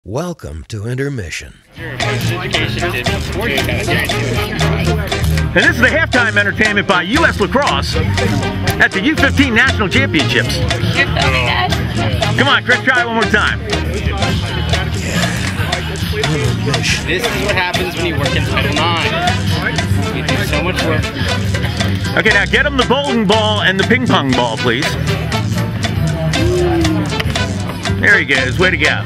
Welcome to intermission. And this is the halftime entertainment by U.S. Lacrosse at the U-15 National Championships. Come on, Chris, try it one more time. This is what happens when you work in Title IX. You do so much work. Okay, now get him the bowling ball and the ping pong ball, please. There he goes. Way to go.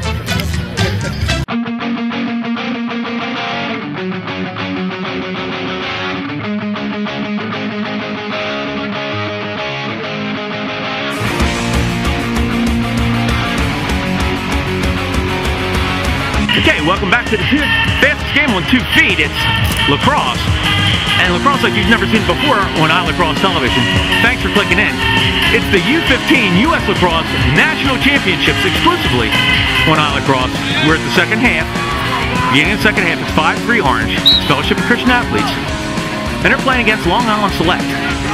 Okay, welcome back to the fastest game on 2 feet. It's lacrosse. And lacrosse like you've never seen before on iLacrosse television. Thanks for clicking in. It's the U-15 U.S. Lacrosse National Championships exclusively on iLacrosse. We're at the second half. Beginning of the second half, it's 5-3 Orange. It's Fellowship of Christian Athletes. And they're playing against Long Island Select.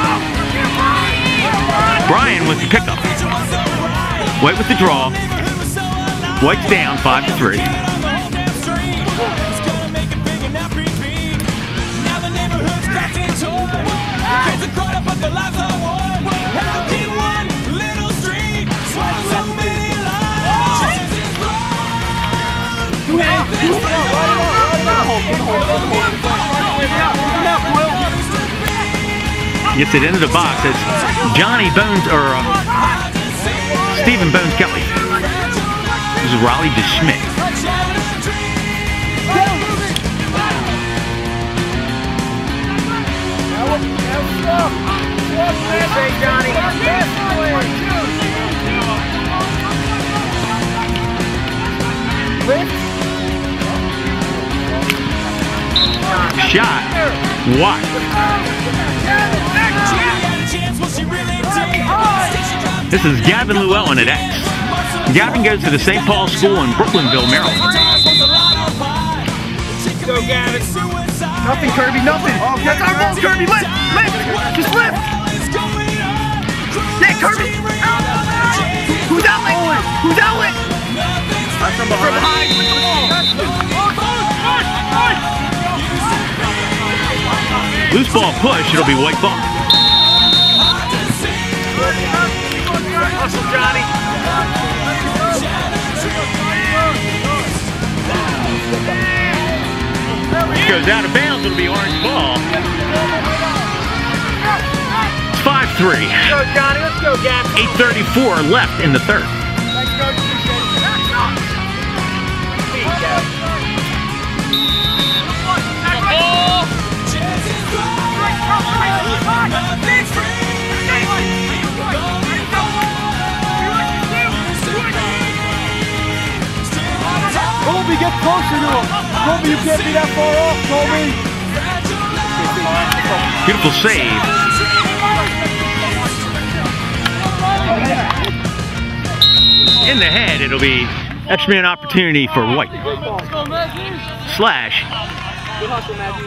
Brian with the pickup. White with the draw. White's down 5-3. Gets it into the box. It's Johnny Bones, or Stephen Bones Kelly. This is Raleigh DeSchmidt. Shot. What? This is Gavin Llewellyn at X. Gavin goes to the St. Paul School in Brooklynville, Maryland. Go, Gavin. Nothing, Kirby, nothing. Oh, that's our ball, Kirby. Lift, lift. Just lift. Yeah, Kirby. Who's out it? Who's out it? From behind. Loose ball push, it'll be white ball. Hustle, Johnny. Goes out of bounds, it'll be orange ball. It's 5-3. Let's go, Johnny. Let's go, Gavin. 8:34 left in the third. Let's go, Colby, get closer to him. Colby, you can't be that far off, Colby. Beautiful save. In the head, it'll be extra man opportunity for White. Slash. Good hustle, Matthew.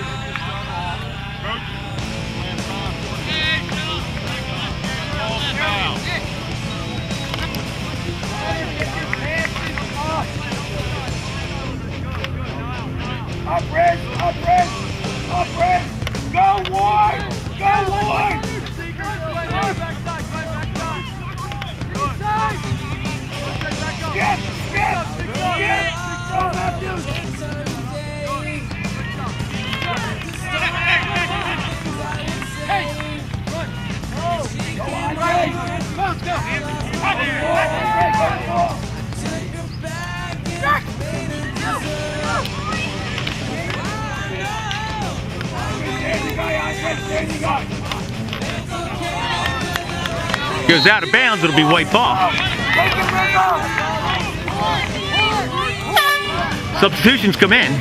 Up, Red! Up, Red! Up, Red! Go, Ward! Go, Ward! Get! Get! Get! Go, Matthews! Hey! Go on, Ray! Let's go! Goes out of bounds, it'll be white ball. Substitutions come in.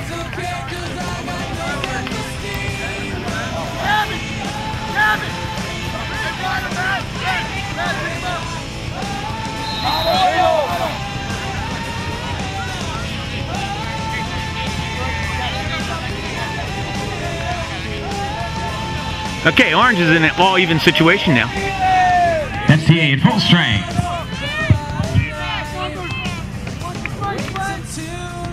Okay, Orange is in an all-even situation now. STA at full strength.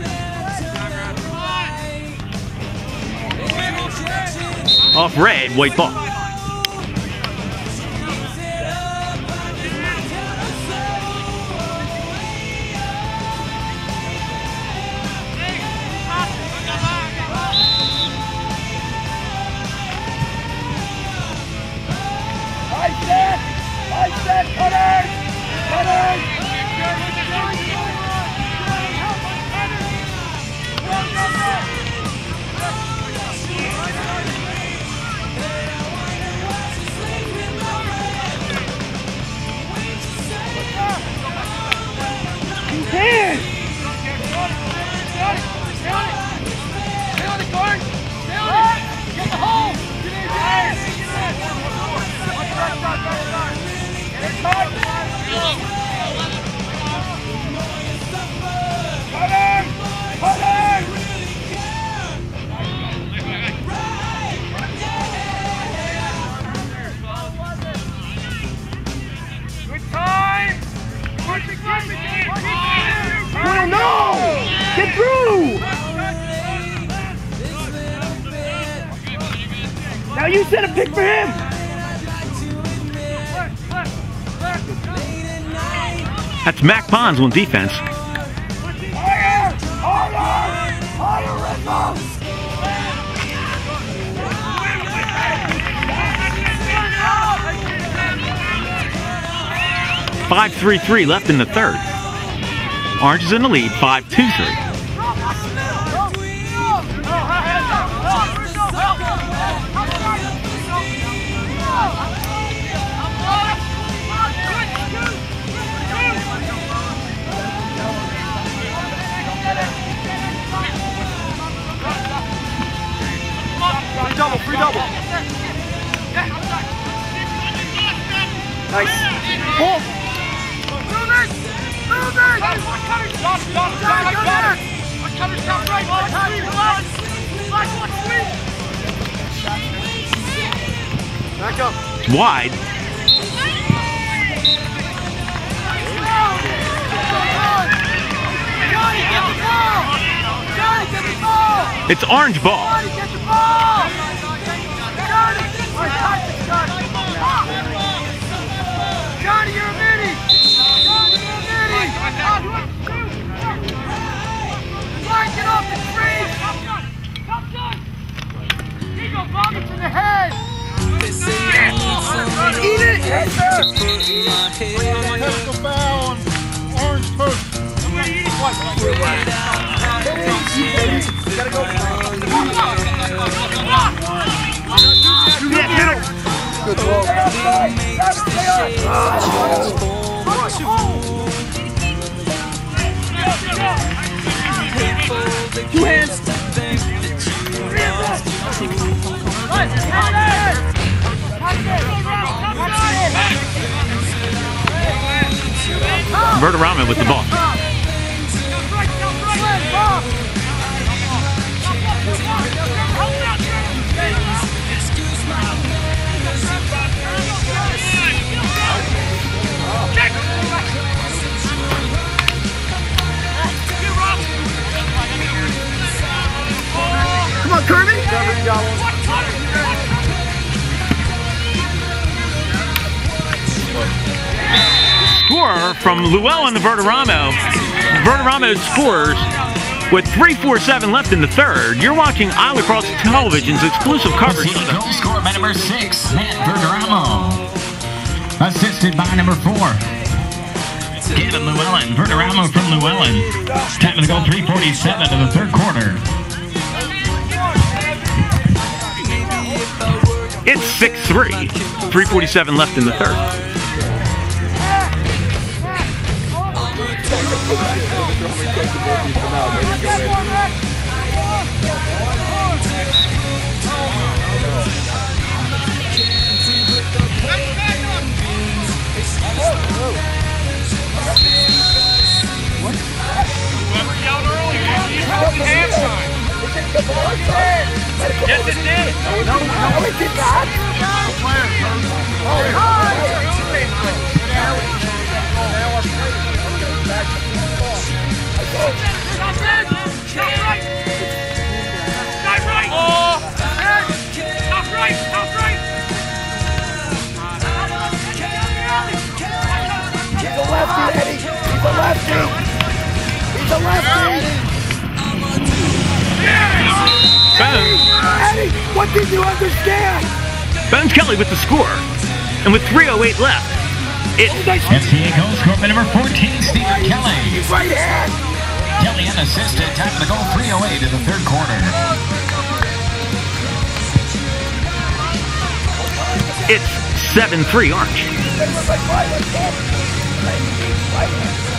off red, white ball. I said, cutters! Cutters! You can! Stay on it, Gordon! Stay on it! Get the hole! Get in there! Good time! Well, no! Get through! Now you set a pick for him! That's Mac Pons on defense. Higher! Higher! Higher rhythm! 5-3-3 left in the third. Orange is in the lead, 5-2-3. Free double. Nice. Pull. Move it. Move it. Stop. Right. Back up. Wide. It's orange ball. Johnny, you're a mini! Mike, get off the tree! He go vomit to the head! Eat it! Pistol foul on orange toast. Somebody eat it. Gotta go. Good ball. Two hands. Verderama with the ball. Come on, Kirby! Score from Llewellyn to Verderamo. Verderamo scores with 3:47 left in the third. You're watching iLacrosse Television's exclusive coverage. Goal scored by number 6, Matt Verderamo. Assisted by number 4, Gavin Llewellyn. Verderamo from Llewellyn. Time of the goal, 3:47 in the third quarter. It's 6-3. 3:47 left in the third. Yes, it did. No, it did not. Stop right. lefty. He's a lefty. Eddie, what did you understand? Bones Kelly with the score. And with 3:08 left, it's FCA goal scorer by number 14, Stephen Kelly. Right hand. Kelly unassisted, time of the goal, 3:08 in the third quarter. It's 7-3 Orange. Right hand.